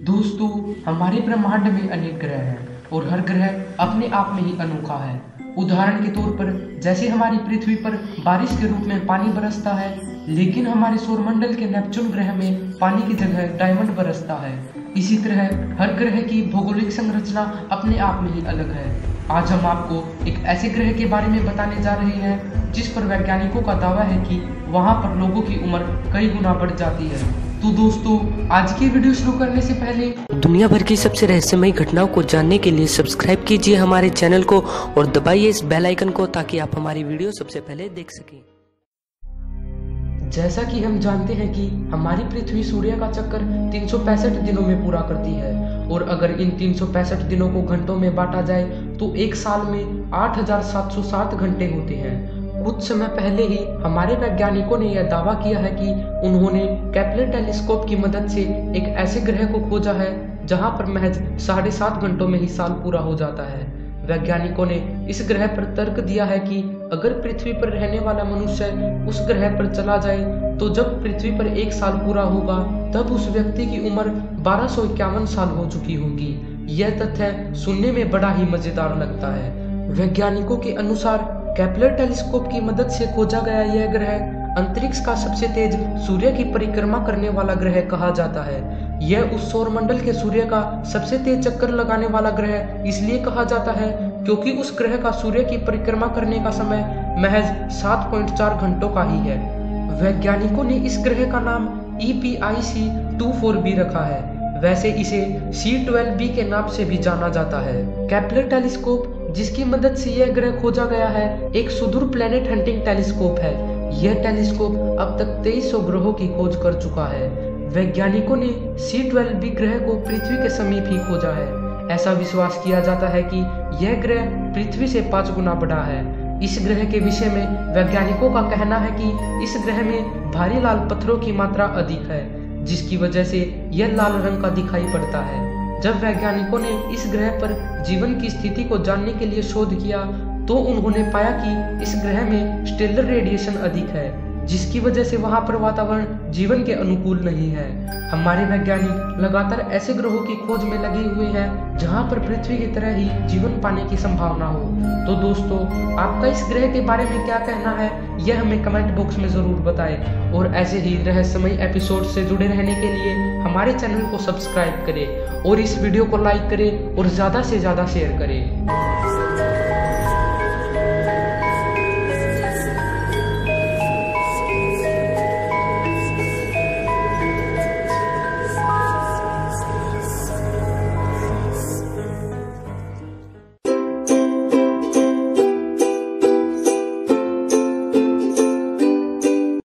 दोस्तों, हमारे ब्रह्मांड में अनेक ग्रह हैं और हर ग्रह अपने आप में ही अनोखा है। उदाहरण के तौर पर जैसे हमारी पृथ्वी पर बारिश के रूप में पानी बरसता है, लेकिन हमारे सौरमंडल के नेपच्यून ग्रह में पानी की जगह डायमंड बरसता है। इसी तरह हर ग्रह की भौगोलिक संरचना अपने आप में ही अलग है। आज हम आपको एक ऐसे ग्रह के बारे में बताने जा रहे हैं जिस पर वैज्ञानिकों का दावा है कि वहां पर लोगों की उम्र कई गुना बढ़ जाती है। तो दोस्तों, आज की वीडियो शुरू करने से पहले दुनिया भर की सबसे रहस्यमयी घटनाओं को जानने के लिए सब्सक्राइब कीजिए हमारे चैनल को और दबाइए इस बेल आइकन को ताकि आप हमारी वीडियो सबसे पहले देख सकें। जैसा कि हम जानते हैं कि हमारी पृथ्वी सूर्य का चक्कर 365 दिनों में पूरा करती है, और अगर इन 365 दिनों को घंटों में बांटा जाए तो एक साल में 8760 घंटे होते हैं। कुछ समय पहले ही हमारे वैज्ञानिकों ने यह दावा किया है कि उन्होंने केपलर टेलीस्कोप की मदद से एक ऐसे ग्रह को खोजा है जहां पर महज 7.5 घंटों में ही साल पूरा हो जाता है। वैज्ञानिकों ने इस ग्रह पर तर्क दिया है कि अगर पृथ्वी पर रहने वाला मनुष्य उस ग्रह पर चला जाए तो जब पृथ्वी पर एक साल पूरा होगा तब उस व्यक्ति की उम्र 1251 साल हो चुकी होगी। यह तथ्य सुनने में बड़ा ही मजेदार लगता है। वैज्ञानिकों के अनुसार केपलर टेलीस्कोप की मदद से खोजा गया यह ग्रह अंतरिक्ष का सबसे तेज सूर्य की परिक्रमा करने वाला ग्रह कहा जाता है। यह उस सौरमंडल के सूर्य का सबसे तेज चक्कर लगाने वाला ग्रह इसलिए कहा जाता है क्योंकि उस ग्रह का सूर्य की परिक्रमा करने का समय महज 7.4 घंटों का ही है। वैज्ञानिकों ने इस ग्रह का नाम EPIC24b रखा है। वैसे इसे C12b के नाम से भी जाना जाता है। केपलर टेलीस्कोप जिसकी मदद से यह ग्रह खोजा गया है एक सुदूर प्लेनेट हंटिंग टेलीस्कोप है। यह टेलीस्कोप अब तक 2300 ग्रहों की खोज कर चुका है। वैज्ञानिकों ने C12b ग्रह को पृथ्वी के समीप ही खोजा है। ऐसा विश्वास किया जाता है कि यह ग्रह पृथ्वी से 5 गुना बड़ा है। इस ग्रह के विषय में वैज्ञानिकों का कहना है कि इस ग्रह में भारी लाल पत्थरों की मात्रा अधिक है, जिसकी वजह से यह लाल रंग का दिखाई पड़ता है। जब वैज्ञानिकों ने इस ग्रह पर जीवन की स्थिति को जानने के लिए शोध किया तो उन्होंने पाया कि इस ग्रह में स्टेलर रेडिएशन अधिक है, जिसकी वजह से वहां पर वातावरण जीवन के अनुकूल नहीं है। हमारे वैज्ञानिक लगातार ऐसे ग्रहों की खोज में लगे हुए हैं जहां पर पृथ्वी की तरह ही जीवन पाने की संभावना हो। तो दोस्तों, आपका इस ग्रह के बारे में क्या कहना है, यह हमें कमेंट बॉक्स में जरूर बताएं। और ऐसे ही रहस्यमयी एपिसोड से जुड़े रहने के लिए हमारे चैनल को सब्सक्राइब करें और इस वीडियो को लाइक करें और ज्यादा से ज्यादा शेयर करें।